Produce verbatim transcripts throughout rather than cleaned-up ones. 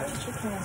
fried chicken.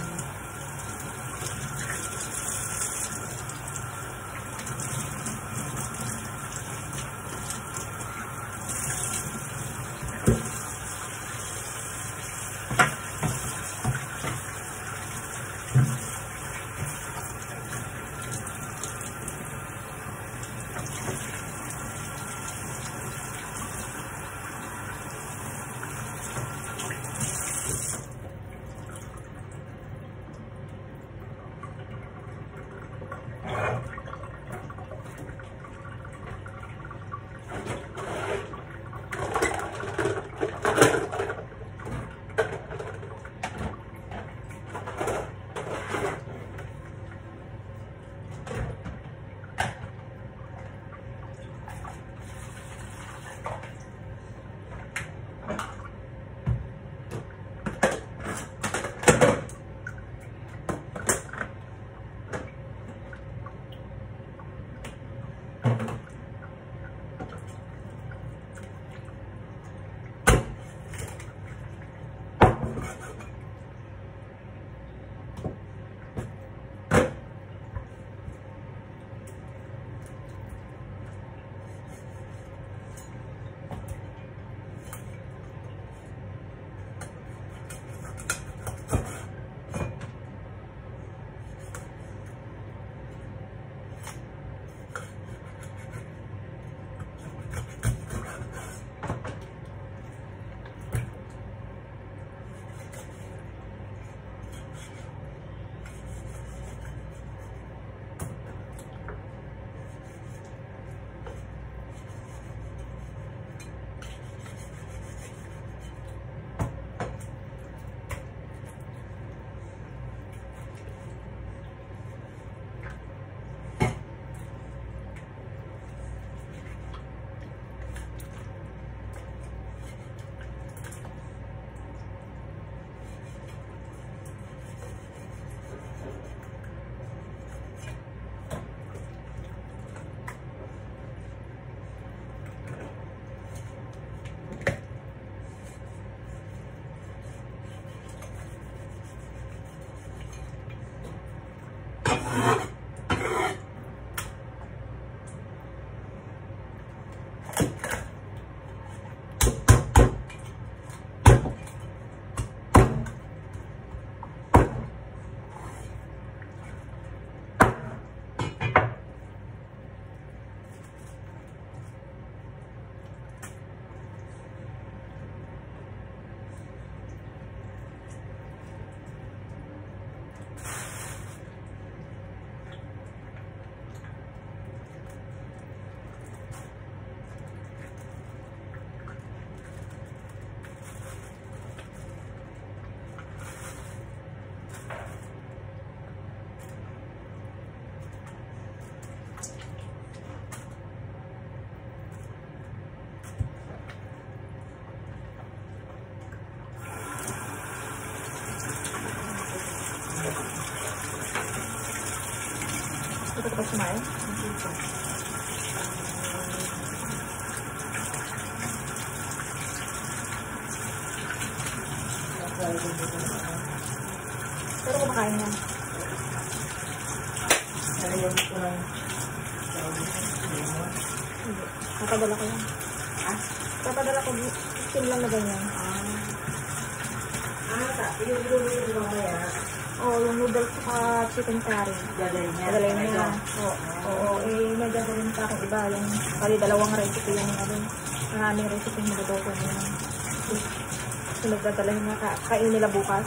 Ito pa kumain. Pero kumakain na. Kapadala ko yan. Ah? Kapadala ko. Steam lang na ganyan. Ah. Ah, tapos yung gulong yung mamaya. Oo, yung noodles sa chicken curry. Dadalhin niya. Dadalhin niya. Oo, oo. Eh, may gagawin pa akong iba. Yung, kali dalawang recipe yung ano. Maraming recipe yung magdodoko niya. Sunod dadalhin niya. Kain nila bukas.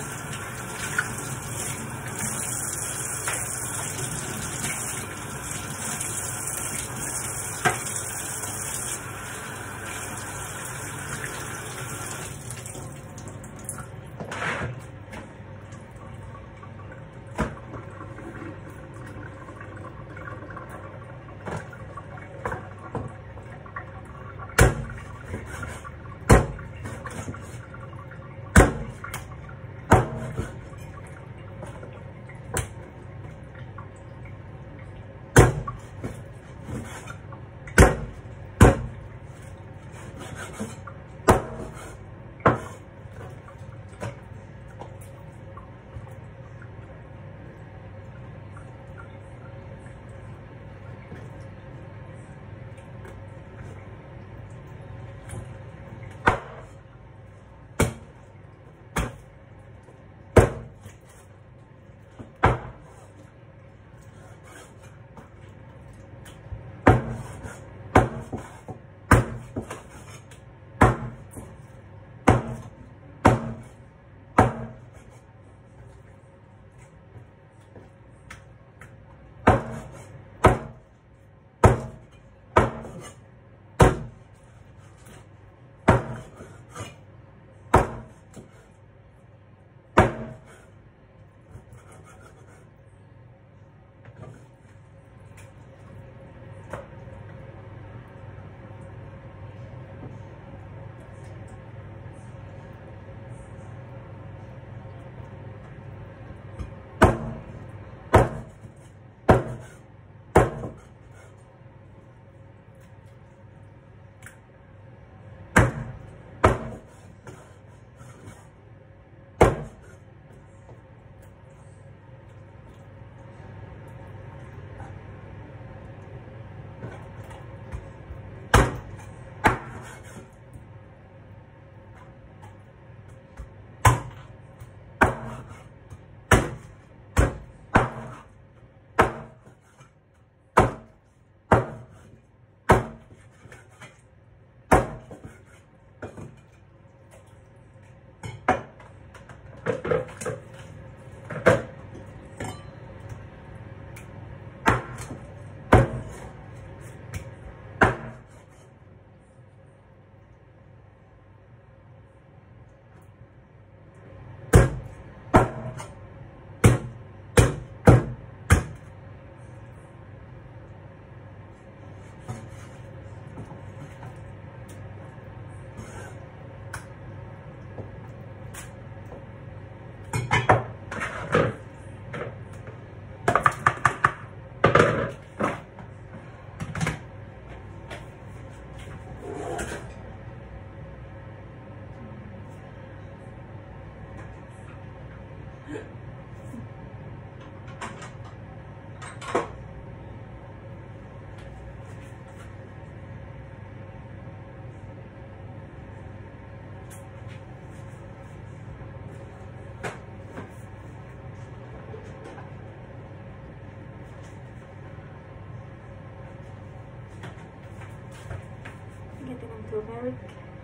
Getting on turmeric.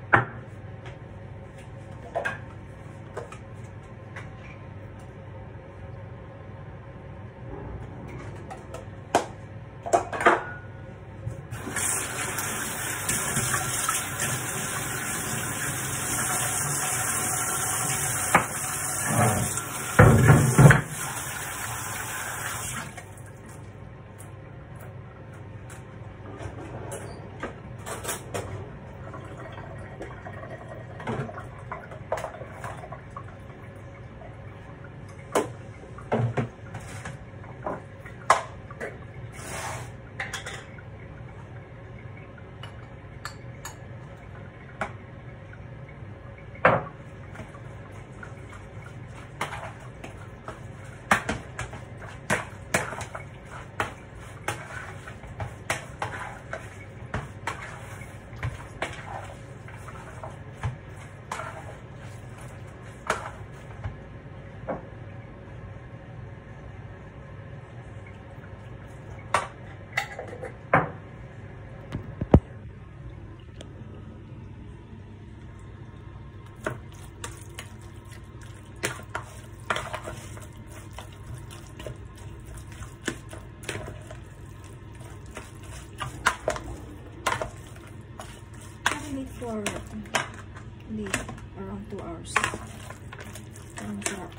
For leave around two hours. Ang sarap.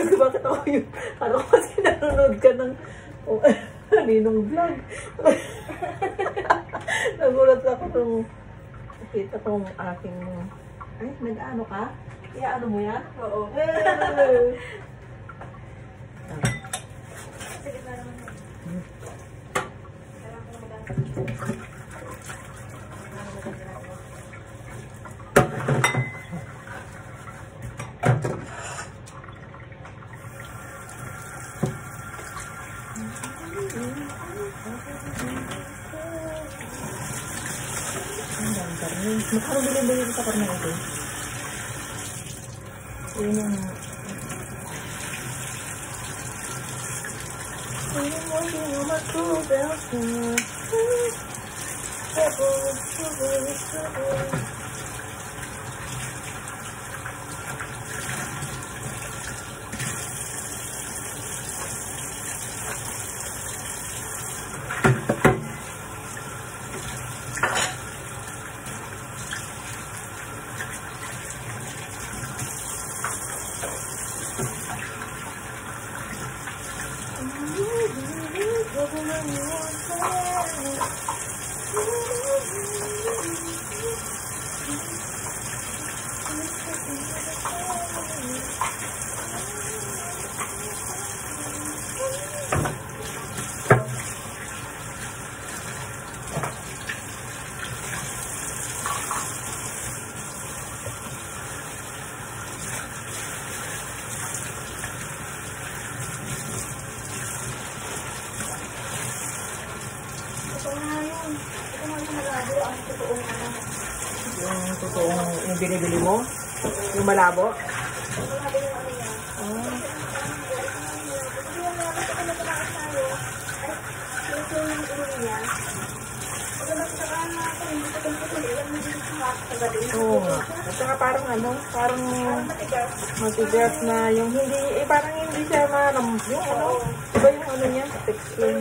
Sabi ko, bakit ako yung, ano kasi nanonood ka ng, oh, ninong vlog. Nagulat ako nung, kita kong aking, ay, nag-ano ka? Kaya ano mo yan? Oo. Sige na naman. Magkano bilhin-bilhin sa karne ito? Yun yung... Yung totoong, yung binibili mo? Yung malabo? Oh. Oo nga. At saka parang ano, parang matigas na yung hindi, eh parang hindi siya maram, yung ano, iba yung ano niya, texture.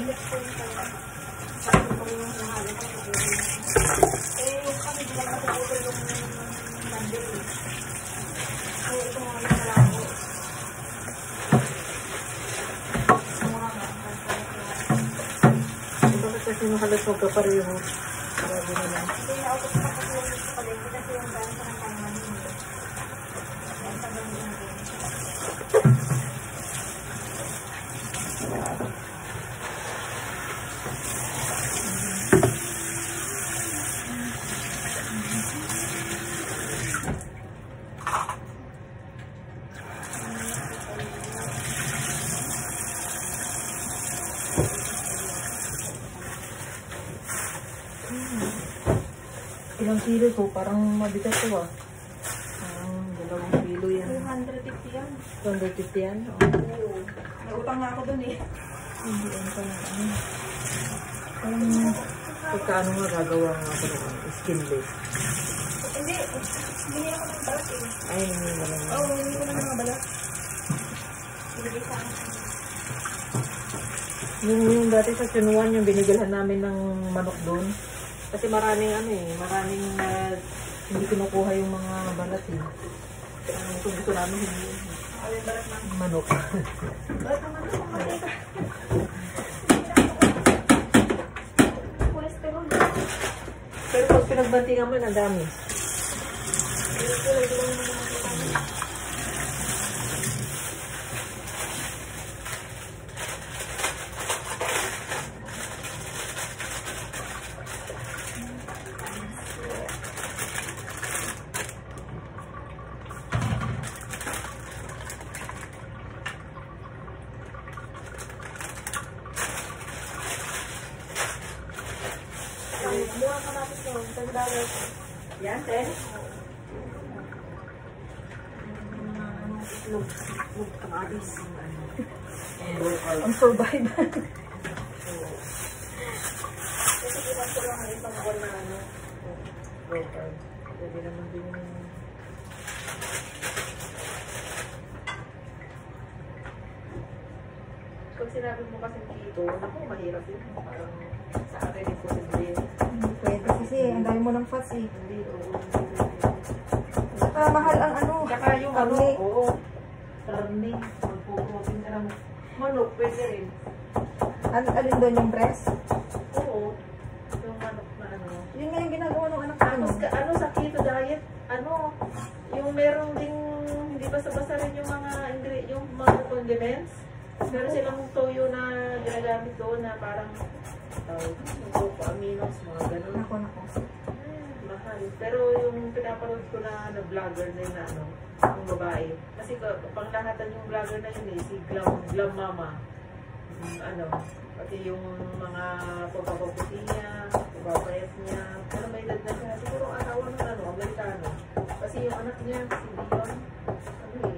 Kasi nung halos magkapareho. Grabe naman. Hindi na ako sa pagkakulang sa palengke kasi yung daan sa ng tangan nito. Yan sa ganda natin. Ilang kilo to? Parang mabigat to ah. Parang dalawang kilo yan. two hundred fifty yan. two hundred fifty yan? Oo. Oo. Nautang na ako dun eh. Hindi yan pa na ano. Parang pagkaano nga gagawa nga ako ng skinless. Hindi. Hindi ako ng balat eh. Ay, hindi mo lang. Oo, hindi ko lang mga balat. Ibigay sa akin. Yung, yung dati sa Sinuan, yung binigilhan namin ng manok doon. Kasi maraming ano eh, maraming uh, hindi kinukuha yung mga balat eh. Ang uh, gusto namin hindi manok. Balat ng manok, manok. Cholesterol. Pero pag pinagbantingan mo, ang dami. Buwan ka natin yun. ten dollars. Yan, ten? Look. Look, kamatis. Ang survival. Kasi ilan ko lang ang isang buwan na ano. Local. Pwede naman din yung... Pag sinabi mo kasi dito, naku, mahirap yun. Parang sa akin yung posible. Hindi pwede kasi ang dami mo ng fats eh. Hindi, oo. Saka mahal ang ano. Saka yung ano, karne. oo. Karne. Magpupunta manok, pwede rin. Ano, alin doon yung breast? Oo. Yung manok na ano. Yun nga yung ginagawa ng anak ko. Tapos, ka, ano, sa keto diet, ano, yung meron ding, hindi basta-basta rin yung mga, ingre- yung mga condiments. Meron silang toyo na ginagamit doon na parang, uh, yung aminos, mga ganun. Nako, nako. Mahal. Pero yung pinapanood ko na, na vlogger na yun, ano, yung babae. Kasi ka- panglahatan yung vlogger na yun eh, si Glam, Glam Mama. Um, ano, pati yung mga pagpapaputi niya, pagpapayat niya. Pero may edad na siya. Siguro asawa ng ano, Amerikano. Kasi yung anak niya, si Dion, ano eh,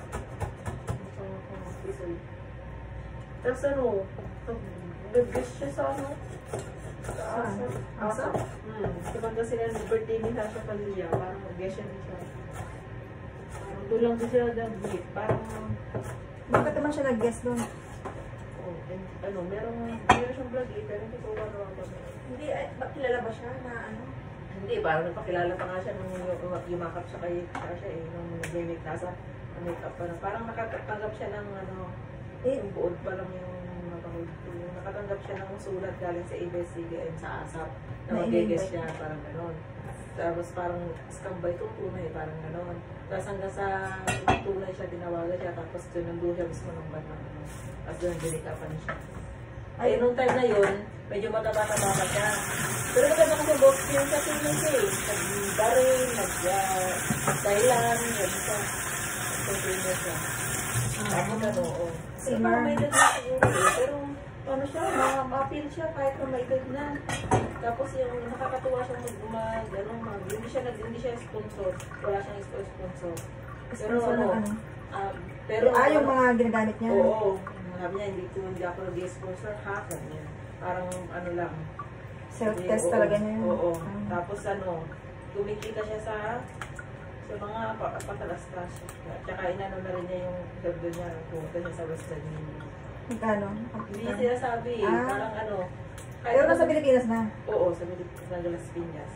Pisoy. Tapos ano, nag-guest siya sa ano, sa asa. Asa? Hmm. Kapag sila ng birthday ni Sasha Padilla, parang mag-guest siya din siya. Parang doon lang din sila nag-gift. Parang, Bakit naman siya nag-guest doon? oh, and, ano, merong, meron siyang vlog eh, pero hindi ko ano ako. Hindi, ay, ba, kilala ba siya na ano? Hindi, parang nagpakilala pa nga siya nung yumakap siya kay Sasha eh, nung nag-make nasa makeup pa na. Parang nakatanggap siya ng ano, Eh, yung buod pa lang yung nakahod ko. Nakatanggap siya ng sulat galing sa A B S C B N sa ASAP na mag-guest siya, parang gano'n. Tapos parang scam ba ito? Tunay, parang gano'n. Tapos hanggang sa tunay siya, tinawagan siya, tapos sinundo siya mismo ng ban ng ano. Tapos doon, dinikapan siya. Ay, nung time na yun, medyo mataba-taba siya. Pero maganda kasi box yun sa Pilipinas eh. Nag-Bahrain, nag-Thailand, yun siya. Nag-Pilipinas siya. Tapos ano, oo. Pero parang may edad na siguro eh. Pero ano siya, ma-appeal siya kahit na may edad na. Tapos yung nakakatuwa siya mag-umag, gano'n, mag hindi siya, hindi siya sponsor. Wala siyang sponsor. Pero ano, um, pero ah, yung mga ginagamit niya? Oo. Sabi niya, hindi ko hindi ako nag-sponsor ha, ganyan. Parang ano lang. Self-test Oo, talaga niya yun? Oo. Hmm. Tapos ano, kumikita siya sa sa mga pa patalastas. Tsaka inano na rin niya yung serdo niya. Pumunta siya sa Western Union. Magkano? Hindi siya sabi eh. Ah. Parang ano. Pero nasa Pilipinas na? Oo, sa Pilipinas ng Las Piñas.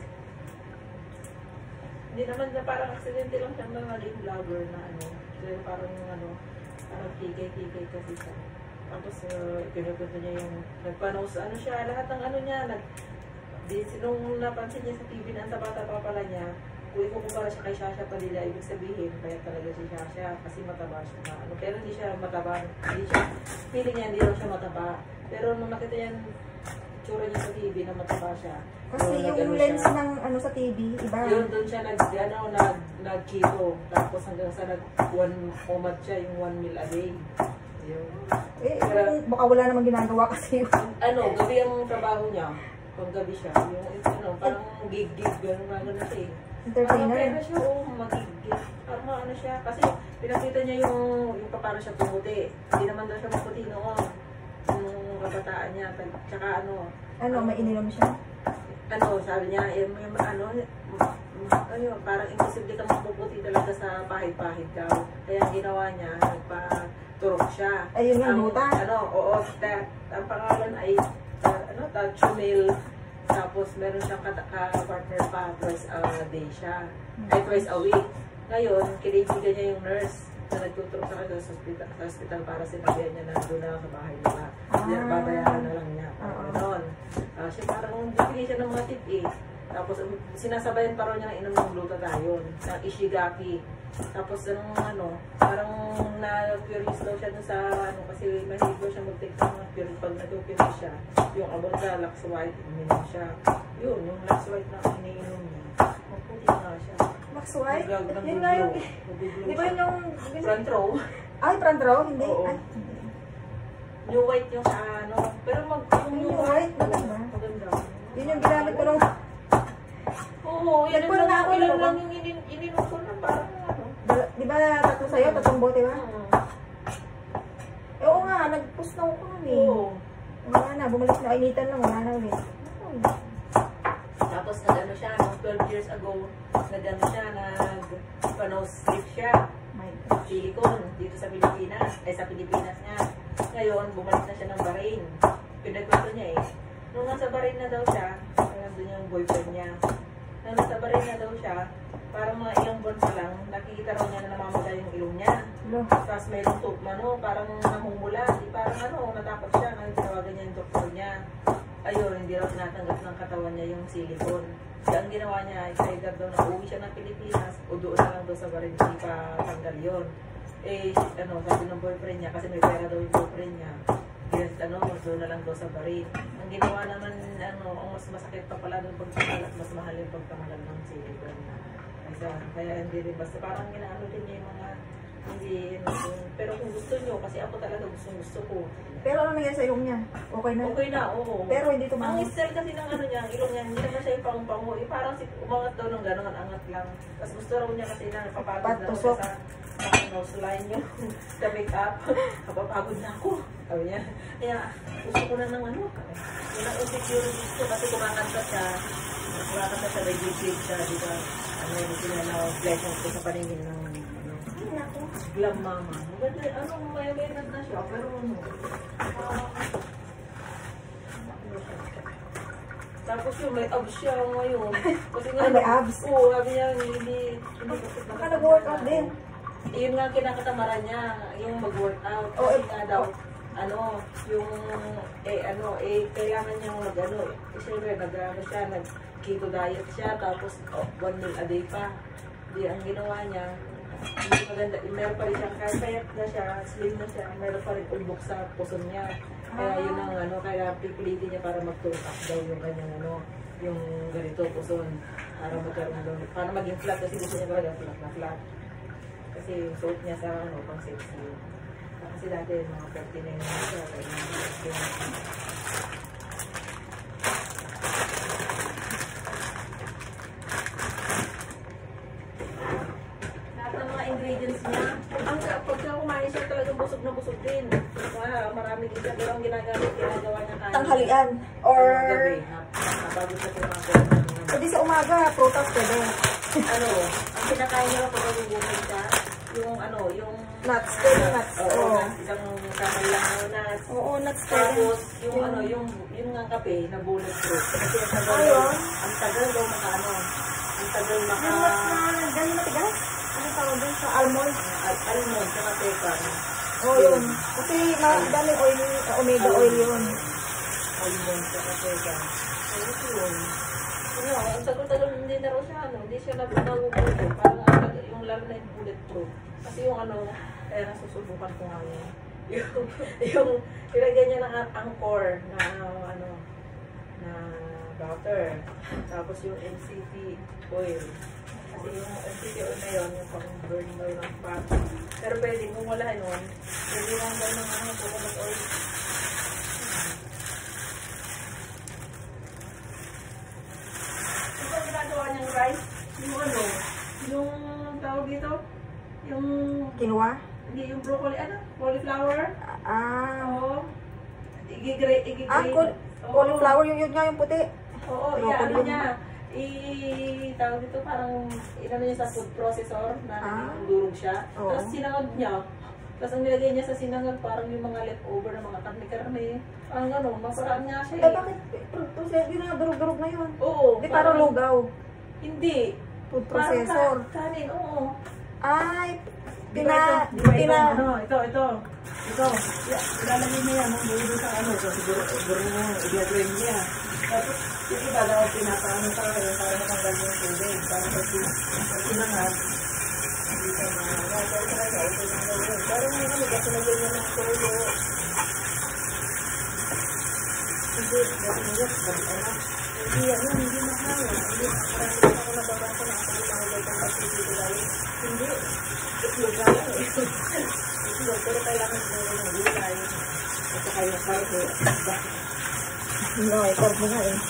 Hindi naman na parang aksidente lang siyang mga naging vlogger na ano. Pero parang yung ano, parang kikay-kikay kasi siya. Tapos uh, kinukwento niya yung nagpanos, ano siya, lahat ng ano niya, nag, di, nung napansin niya sa T V na ang taba-taba pa pala niya, kung ikukumpara siya kay Sasha Padilla, ibig sabihin, kaya talaga si Sasha, kasi mataba siya na ano. Pero hindi siya mataba, hindi siya, feeling niya hindi raw siya mataba. Pero nung nakita niya tsura niya sa T V na mataba siya. Kasi so, yung lens siya, ng ano sa T V, iba. Yun, doon siya nag, ano, nag, nag-keto. Tapos hanggang sa nag, one, umad siya yung one meal a day. Yun. Eh, Pero, baka wala namang ginagawa kasi. ano, gabi ang trabaho niya. Pag gabi siya. Yung, ano, parang gig-gig, gano'n na gano'n siya eh. Entertainer. Parang pera siya, oo, mag-gig. Parang ano siya. Kasi pinakita niya yung, yung paano siya pumuti. Hindi naman daw siya maputi noon. Yung kabataan niya. Tsaka ano. Ano, may ininom siya? Ano, sabi niya, yung, yung ano, ano, parang imposible ka mapuputi talaga sa pahid-pahid daw. Kaya ang ginawa niya, nagpa-turok siya. Ayun yung Ang- luta? Ano, oo, that, ang pangalan ay, uh, ano, Tachumil. Tapos meron siyang ka-partner pa, twice a day siya. Ay, twice a week. Ngayon, kinibigan niya yung nurse na nagtuturok sa kanya sa hospital, sa hospital para sinabihan niya na doon na sa bahay nila. Ah. Babayaran na lang niya. Oo. Ganon. Uh, siya parang bibigay siya ng mga tip eh. Tapos um, sinasabayan pa rin niya ng inom ng glutathione, ng Ishigaki. Tapos anong ano, parang na-curious daw siya dun sa ano, kasi mahilig daw siya mag-take ng mga curious pag nag-curious siya. Yung about sa Lux White, ininom siya. Yun, yung Lux White na iniinom niya. Maputi nga siya. Max White? Nag- Yun nga yung... nag-glow Di ba siya. yun yung... Front row? Ay, front row? Hindi? Oo. Ay, Yung white yung sa ano. Pero mag... Yung white, maganda. Maganda. yun yung ginamit ko nung... Oo, yun Nagpunta lang, ako, ilan ano? lang yung inin- ininom ko na parang ano. Di ba tatlo sa'yo? Tatlong bote ba? Oo. Eh, oo nga, nag-post na ako nun eh. Oo. Wala na, bumalik na. Initan lang, wala na ulit. Ay, Tapos nag-ano siya, no, twelve years ago, nag-ano siya, nag-nose slip siya. my God. Silicone, dito sa Pilipinas. Ay, sa Pilipinas nga. Ngayon, bumalik na siya ng Bahrain. Pinagkwento niya eh. Nung nasa Bahrain na daw siya, nandun yung boyfriend niya. Nung nasa Bahrain na daw siya, parang mga ilang buwan pa lang, nakikita raw niya na namamatay yung ilong niya. Lo. Tapos mayroong tupma, no? Parang namumula, di ba? ayun, hindi raw tinatanggap ng katawan niya yung silicone. Kaya ang ginawa niya, either daw na uwi siya ng Pilipinas o doon na lang daw sa Bahrain, hindi pa tanggal yun. Eh, ano, sabi ng boyfriend niya, kasi may pera daw yung boyfriend niya. Yes, ano, doon na lang daw sa Bahrain. Ang ginawa naman, ano, ang mas masakit pa pala doon pagtanggal at mas mahal yung pagtanggal ng silicone. Kaya, kaya hindi rin basta parang ginaano din niya yung mga hindi, ano, pero kung gusto niyo, kasi ako talaga gusto gusto ko. Pero ano nangyari sa ilong niya? Okay na? Okay na, oo. Pero hindi Ang tumama. style kasi ng ano niya, ang ilong niya, hindi naman siya yung pang-pango. Eh, parang si, umangat daw ng gano'n, angat lang. Tapos gusto raw niya kasi na napapagod na ako Patusok. sa, sa nose line niya, sa make-up. Napapagod na ako. Sabi niya, kaya gusto ko na ng ano. Yun ang insecurity ko kasi kumakanta siya. Kumakanta siya, may gig siya, di ba? Ano yung sila na blessing ko sa paningin ng ano. Glam mama. Maganda, ano, may may na siya, pero ano. Uh, Tapos yung may abs siya ngayon. Kasi nga, Ah, may abs? Oo, sabi niya, hindi, hindi Baka nag-workout din. Yun nga ang kinakatamaran niya, yung mag-workout. Oh, Kasi eh, nga daw, oh. ano, yung, eh, ano, eh, kailangan niyang mag, ano, eh, siyempre, nag, ano siya, nag-keto diet siya, tapos, oh, one meal a day pa. Di, ang ginawa niya, hindi maganda, meron pa rin siyang, kahit payat na siya, slim na siya, meron pa rin ulbok sa puson niya. Kaya yun ang, ano, kaya pipilitin niya para mag-tone up daw yung kanyang, ano, yung ganito, puson, para magkaroon daw, para maging flat, kasi gusto niya talaga flat na flat. Kasi yung suot niya sa, ano, pang sexy. Kasi dati, mga forty-nine na siya, kaya yung ingredients niya. Ang pagka kumain siya talagang busog na busog din. Wow, marami din siya. Pero ang ginagamit, ginagawa niya kanin. Tanghalian. Or... Gabi. Bago siya kumain. Pwede sa umaga, prutas pwede. Ano, ang kinakain niya pag nagugutom siya, yung ano, yung... Nuts. Pwede nuts. Oo, Oo. nuts. Isang kamay lang na nuts. Oo, nuts pwede. Tapos, yung ano, yung, yung nga kape na bulletproof. Kasi ang tagal, Ayun. ang tagal daw maka ano, ang tagal maka... Yung nuts na ganyan matigas? Ano tawag doon sa almond? Al- almond, saka pecan. Oo, yun. Kasi madaming oil, uh, omega oil yun. Almond, saka pecan. Ano yun? Ano, ang tagal-tagal hindi na raw siya, ano, hindi siya nagugutom. Parang ang yung lalo na yung bulletproof. Kasi yung ano, kaya nasusubukan ko nga yun. Yung, yung, ilagyan niya ng angkor na, ano, na butter. Tapos yung M C T oil. Kasi yung M C T oil na yun, yung pang-burn daw ng fat. Pero pwede, kung wala yun, pwede lang daw ng ano, coconut oil. Ito ang ginagawa niyang rice, yung ano, yung tawag dito, yung... Quinoa? Hindi, yung broccoli, ano? Cauliflower? Ah. Oo. Igigrate, igigrate. Ah, caul- cauliflower, yung yun nga yung puti. Oo, iya, ano niya. I, tawag dito, parang, inano niya sa food processor, na Ah. naging durog siya. Oo. Tapos sinangag niya. Tapos ang nilagay niya sa sinangag, parang yung mga leftover na mga karne-karne. Parang ano, masarap nga siya Eh, eh. bakit? Process, yun nga, durug-durug na yun. Oo. Di parang lugaw. Hindi. Food Parang processor. ka- kanin, oo. Ay, Di ba pina, ito? Di ba ito? pina, Ano? Ito, ito. Ito. Yeah, ilalagay niya yan. Ang buo sa ano. So, siguro, siguro mo, i-blend niya. Tapos, yung iba daw, pinapaano sa kayo para matanggal yung tubig. Para pag pinangag, hindi ka na. Pero talaga, ito na daw yun. Pero ngayon, ano, kasi nagyan niya ng tulo. Hindi, kasi nagyan, ano, hindi, ano, hindi mahal. Hindi, marami na ako nababasa na ako lumahagay kang kasi dito dahil. Hindi, itlog lang eh. Itlog, pero kailangan mo ng gulay. At saka yung karne. no, ito mo nga eh.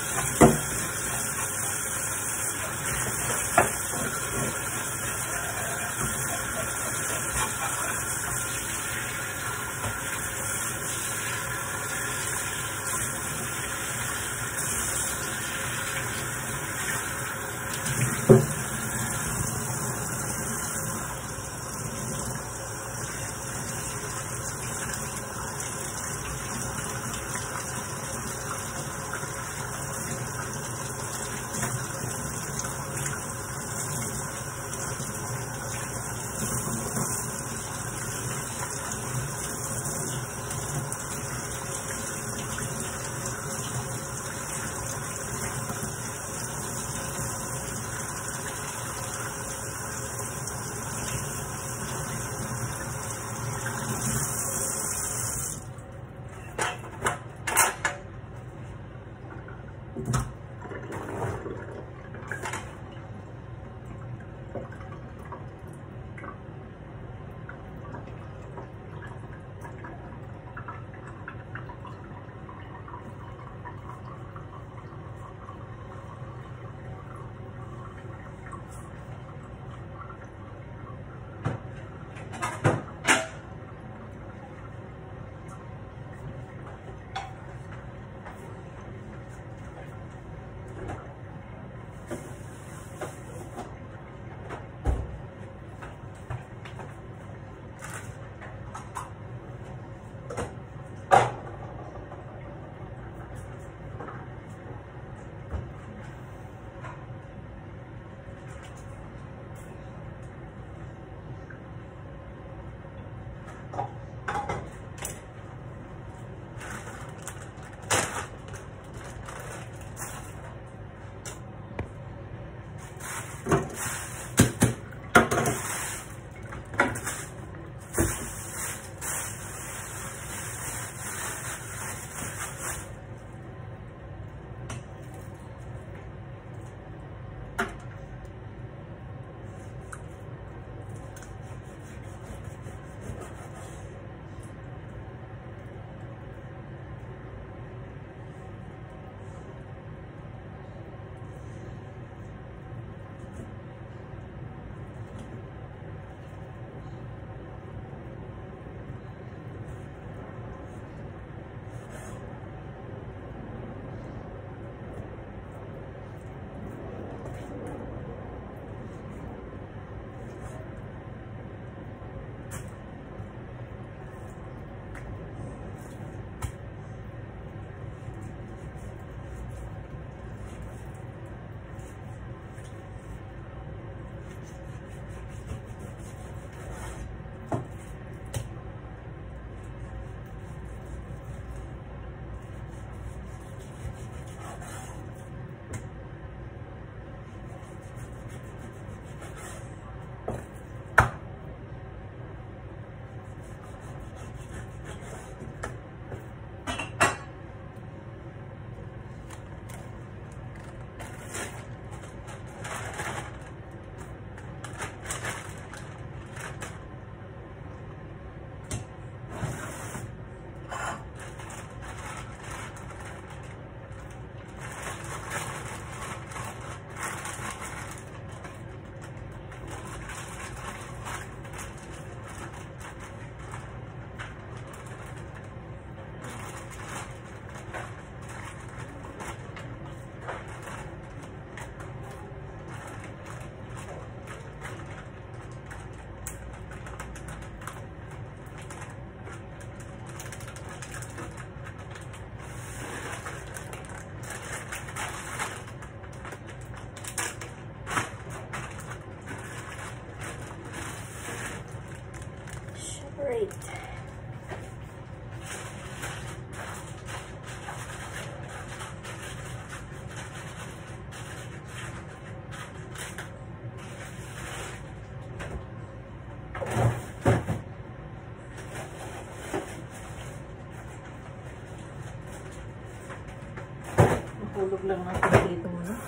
Nahulog lang ng dito mo na.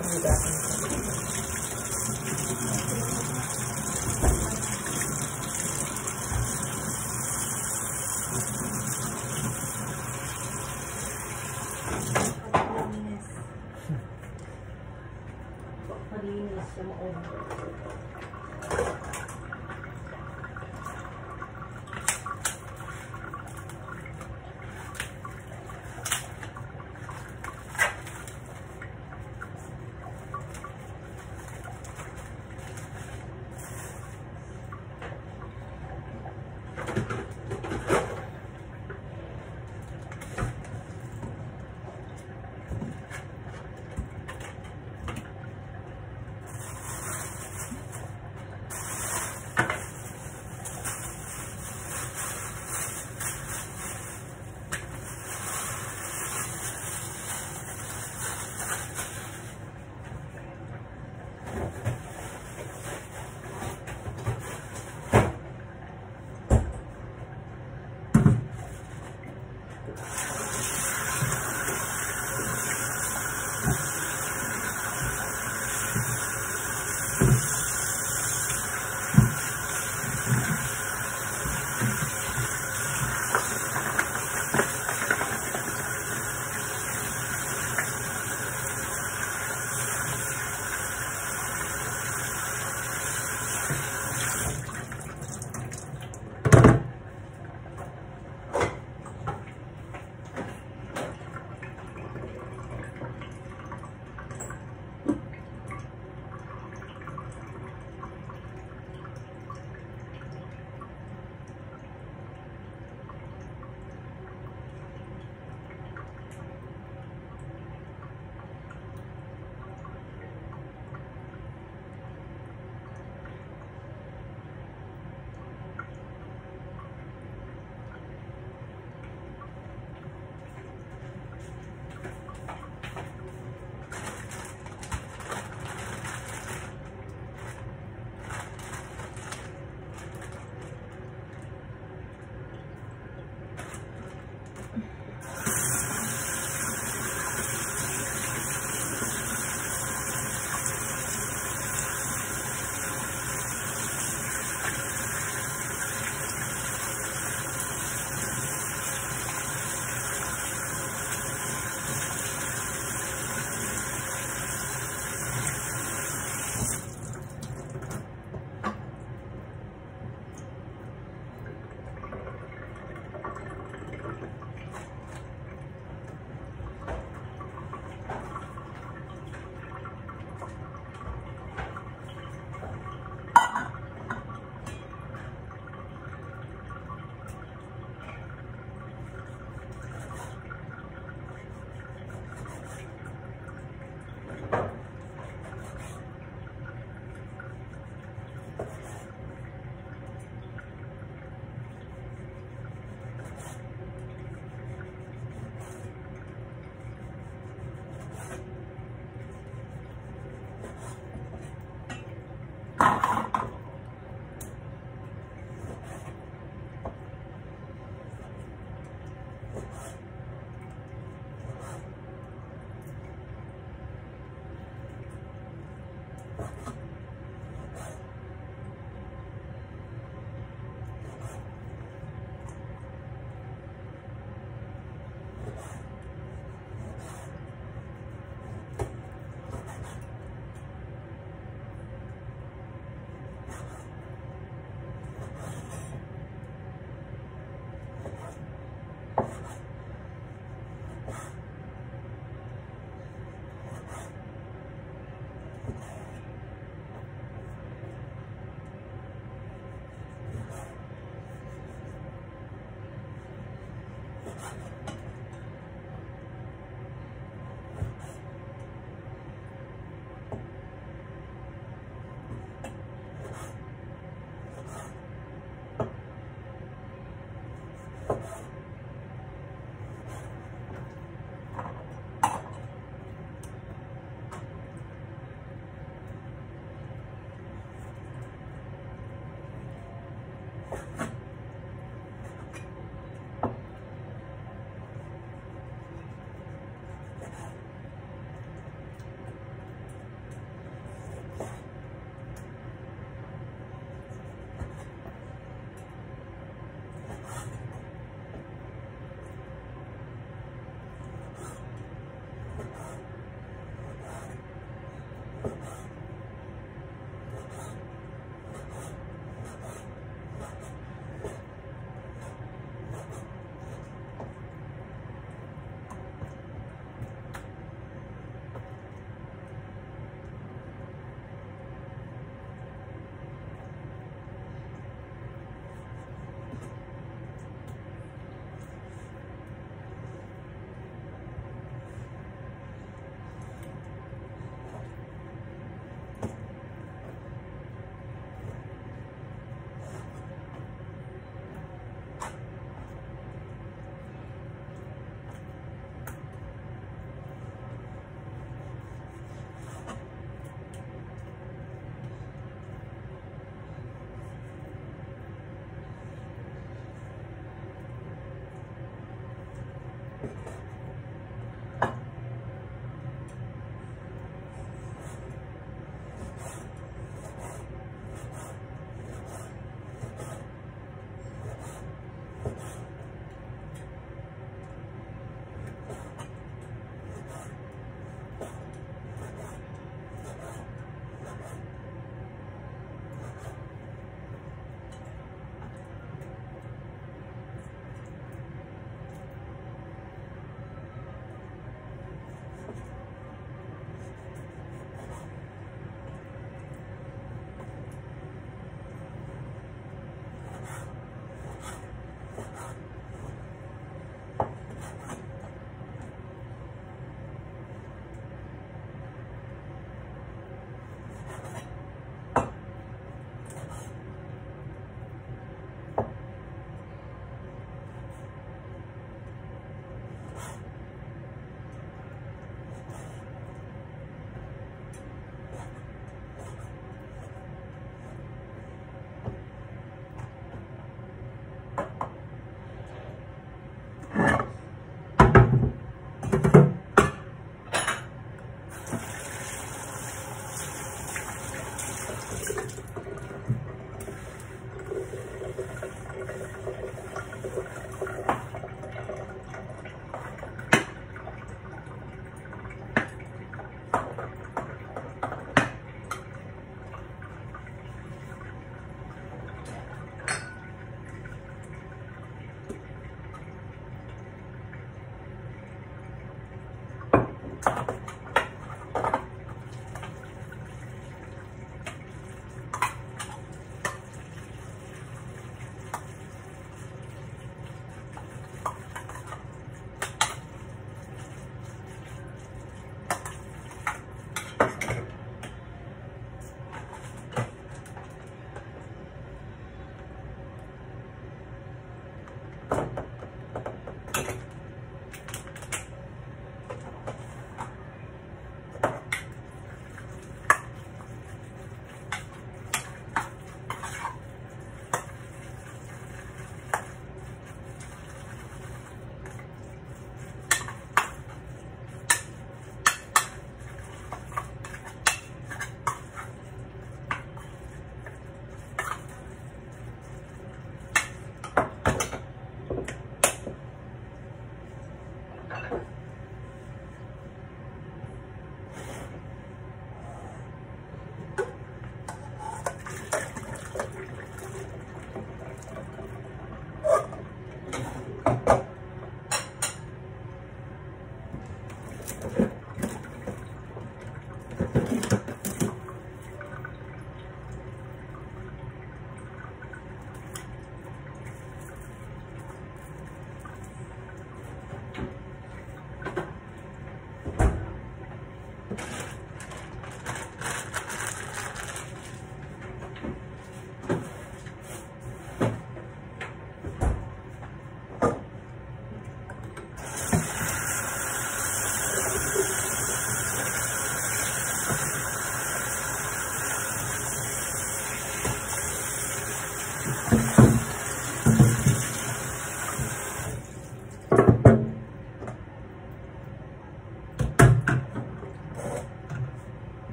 Malinis sa maon.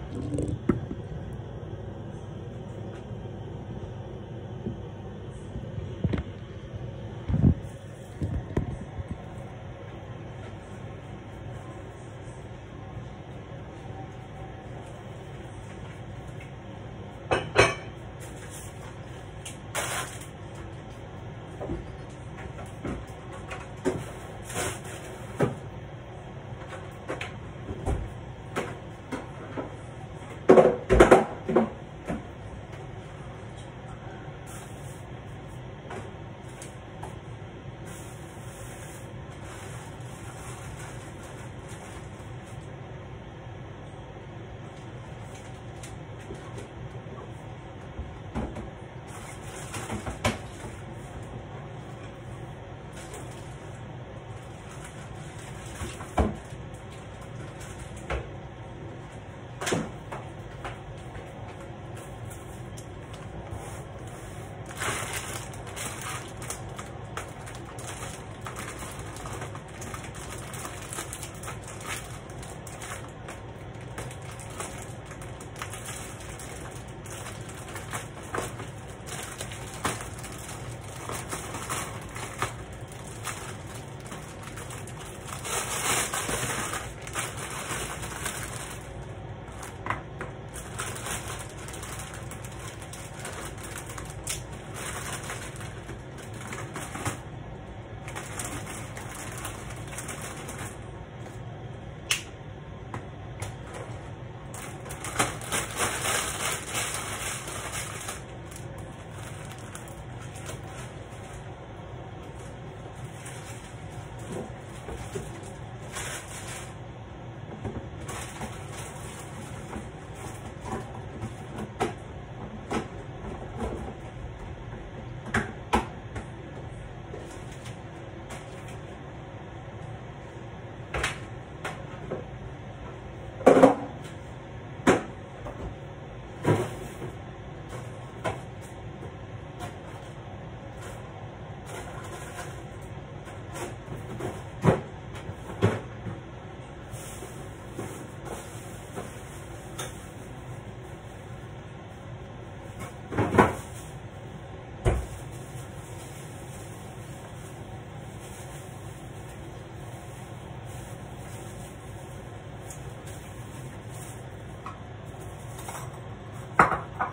Thank you.